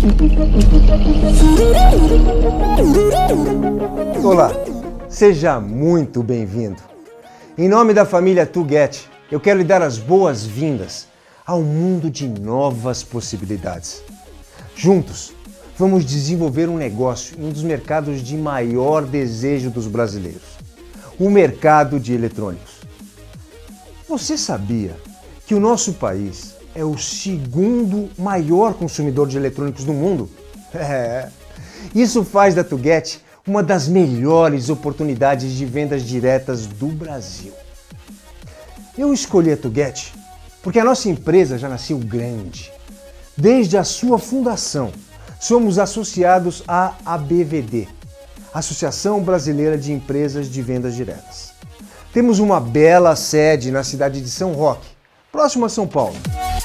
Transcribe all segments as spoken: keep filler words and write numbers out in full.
Olá, seja muito bem-vindo. Em nome da família Tuget, eu quero lhe dar as boas-vindas ao mundo de novas possibilidades. Juntos, vamos desenvolver um negócio em um dos mercados de maior desejo dos brasileiros, o mercado de eletrônicos. Você sabia que o nosso país é o segundo maior consumidor de eletrônicos do mundo? É. Isso faz da Tuget uma das melhores oportunidades de vendas diretas do Brasil. Eu escolhi a Tuget porque a nossa empresa já nasceu grande. Desde a sua fundação, somos associados à A B V D, Associação Brasileira de Empresas de Vendas Diretas. Temos uma bela sede na cidade de São Roque, próximo a São Paulo.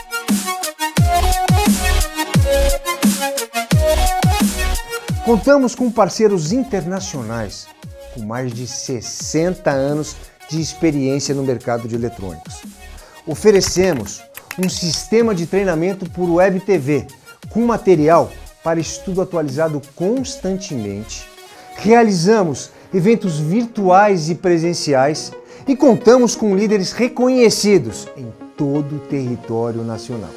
Contamos com parceiros internacionais com mais de sessenta anos de experiência no mercado de eletrônicos. Oferecemos um sistema de treinamento por Web T V com material para estudo atualizado constantemente. Realizamos eventos virtuais e presenciais e contamos com líderes reconhecidos em todo o território nacional.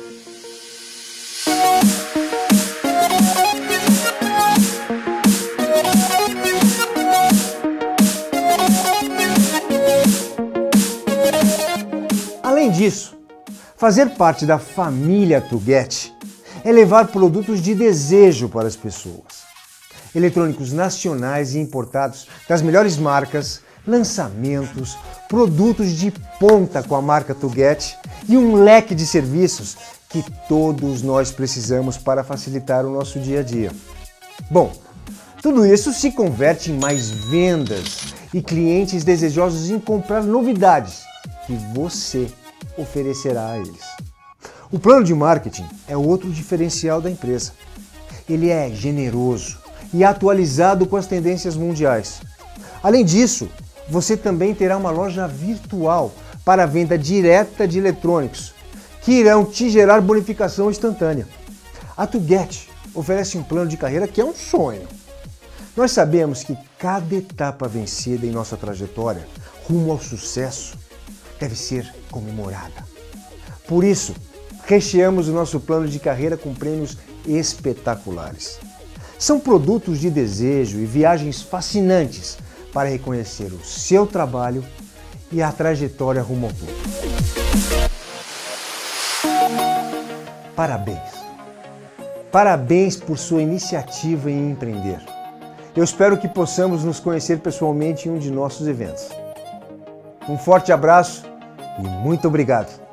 Além disso, fazer parte da família Tuget é levar produtos de desejo para as pessoas. Eletrônicos nacionais e importados das melhores marcas, lançamentos, produtos de ponta com a marca Tuget e um leque de serviços que todos nós precisamos para facilitar o nosso dia a dia. Bom, tudo isso se converte em mais vendas e clientes desejosos em comprar novidades que você oferecerá a eles. O plano de marketing é outro diferencial da empresa. Ele é generoso e atualizado com as tendências mundiais. Além disso, você também terá uma loja virtual para a venda direta de eletrônicos, que irão te gerar bonificação instantânea. A Tuget oferece um plano de carreira que é um sonho. Nós sabemos que cada etapa vencida em nossa trajetória rumo ao sucesso deve ser comemorada. Por isso, recheamos o nosso plano de carreira com prêmios espetaculares. São produtos de desejo e viagens fascinantes para reconhecer o seu trabalho e a trajetória rumo ao topo. Parabéns! Parabéns por sua iniciativa em empreender. Eu espero que possamos nos conhecer pessoalmente em um de nossos eventos. Um forte abraço e muito obrigado!